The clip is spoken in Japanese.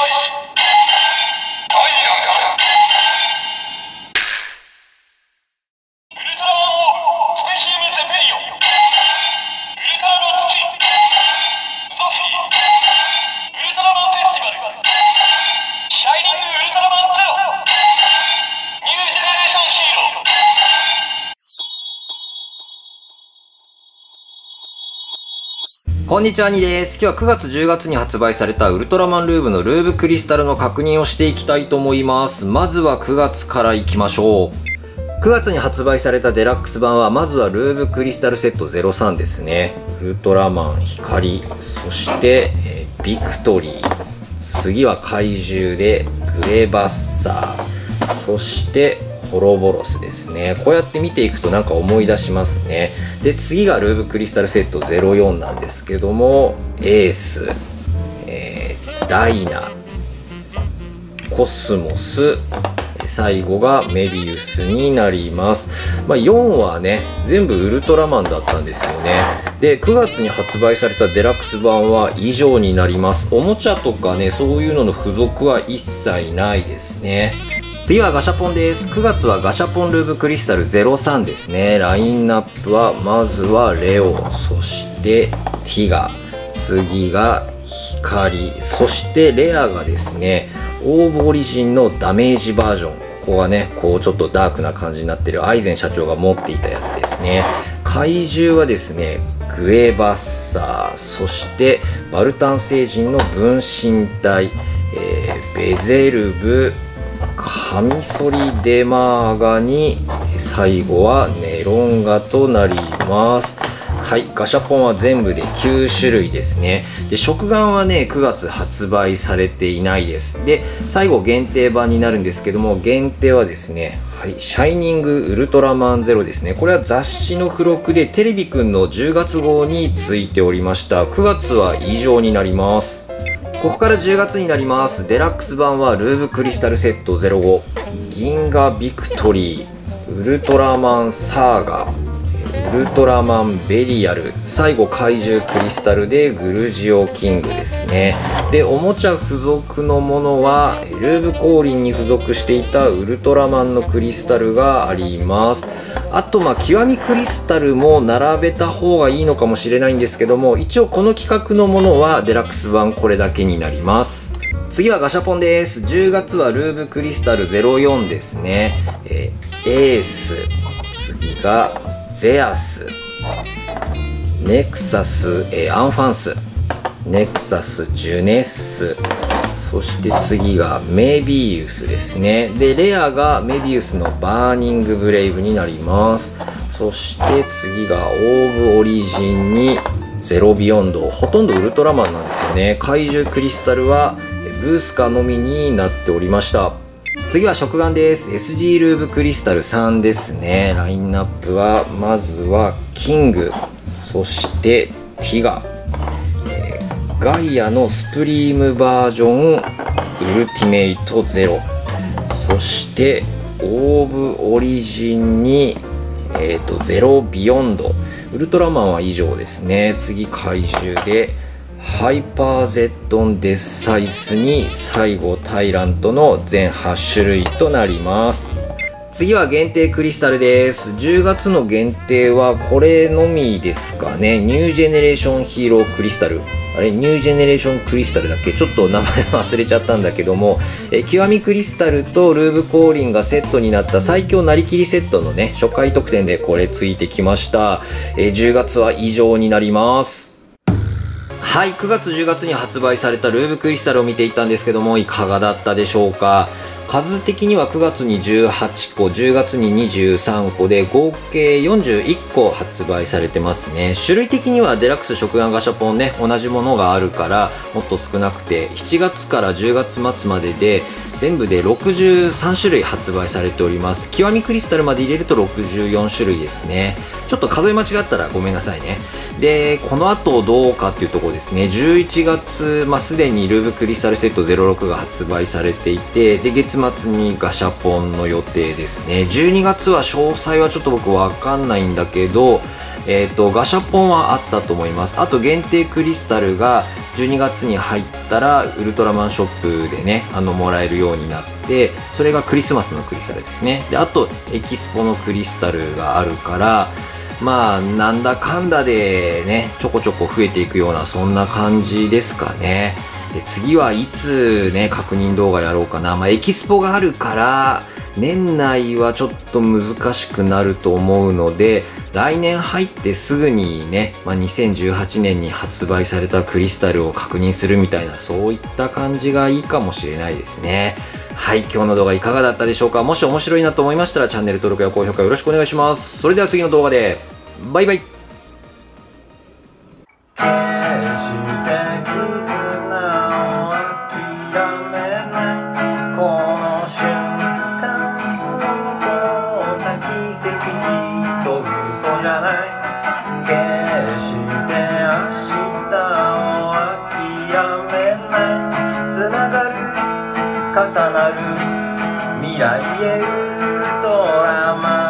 こんにちは、にです。今日は9月10月に発売されたウルトラマンルーブのルーブクリスタルの確認をしていきたいと思います。まずは9月からいきましょう。9月に発売されたデラックス版は、まずはルーブクリスタルセット03ですね。ウルトラマン光、そして、ビクトリー、次は怪獣でグレバッサー、そしてホロボロスですね。こうやって見ていくとなんか思い出しますね。で、次がルーブクリスタルセット04なんですけども、エース、ダイナ、コスモス、最後がメビウスになります。4はね、全部ウルトラマンだったんですよね。で、9月に発売されたデラックス版は以上になります。おもちゃとかね、そういうのの付属は一切ないですね。次はガシャポンです。9月はガシャポンルーブクリスタル03ですね。ラインナップは、まずはレオ、そしてティガ、次が光、そしてレアがですね、オーブオリジンのダメージバージョン。ここがね、こうちょっとダークな感じになってるアイゼン社長が持っていたやつですね。怪獣はですね、グエバッサー、そしてバルタン星人の分身体、ベゼルブ、カミソリデマーガに最後はネロンガとなります。はい、ガシャポンは全部で9種類ですね。で、食玩はね、9月発売されていないです。で、最後限定版になるんですけども、限定はですね、はい、シャイニングウルトラマンゼロですね。これは雑誌の付録でテレビくんの10月号についておりました。9月は以上になります。ここから10月になります。デラックス版はルーブクリスタルセット05、銀河ビクトリー、ウルトラマンサーガ、ウルトラマンベリアル、最後怪獣クリスタルでグルジオキングですね。で、おもちゃ付属のものはルーブ降臨に付属していたウルトラマンのクリスタルがあります。あと極みクリスタルも並べた方がいいのかもしれないんですけども、一応この企画のものはデラックス版これだけになります。次はガシャポンです。10月はルーブクリスタル04ですね。エース、次がゼアス、ネクサス、アンファンス、ネクサス、ジュネッス、そして次がメビウスですね。で、レアがメビウスのバーニングブレイブになります。そして次がオーブオリジンにゼロビヨンド、ほとんどウルトラマンなんですよね。怪獣クリスタルはブースカのみになっておりました。次は食玩です。 SG ルーブクリスタル3ですね。ラインナップはまずはキング、そしてティガ、ガイアのスプリームバージョンウルティメイトゼロ、そしてオーブオリジンにゼロビヨンド、ウルトラマンは以上ですね。次怪獣でハイパーゼットンデッサイスに最後タイラントの全8種類となります。次は限定クリスタルです。10月の限定はこれのみですかね。ニュージェネレーションヒーロークリスタル、あれニュージェネレーションクリスタルだっけ、ちょっと名前忘れちゃったんだけども、極みクリスタルとルーブ降臨がセットになった最強なりきりセットのね、初回特典でこれついてきました。10月は以上になります。はい、9月10月に発売されたルーブクリスタルを見ていったんですけども、いかがだったでしょうか。数的には9月に18個、10月に23個で合計41個発売されてますね。種類的にはデラックス食玩ガシャポンね、同じものがあるからもっと少なくて、7月から10月末までで全部で63種類発売されております。極みクリスタルまで入れると64種類ですね。ちょっと数え間違ったらごめんなさいね。で、この後どうかっていうところですね。11月、すでにルーブクリスタルセット06が発売されていて、で、月末にガシャポンの予定ですね。12月は詳細はちょっと僕わかんないんだけど、ガシャポンはあったと思います。あと限定クリスタルが、 12月に入ったらウルトラマンショップでねもらえるようになって、それがクリスマスのクリスタルですね。であとエキスポのクリスタルがあるから、まあなんだかんだでねちょこちょこ増えていくような、そんな感じですかね。で次はいつね確認動画やろうかな。エキスポがあるから年内はちょっと難しくなると思うので、来年入ってすぐにね、2018年に発売されたクリスタルを確認するみたいな、そういった感じがいいかもしれないですね。はい、今日の動画いかがだったでしょうか。もし面白いなと思いましたらチャンネル登録や高評価よろしくお願いします。それでは次の動画でバイバイ。 重なる未来へウルトラマン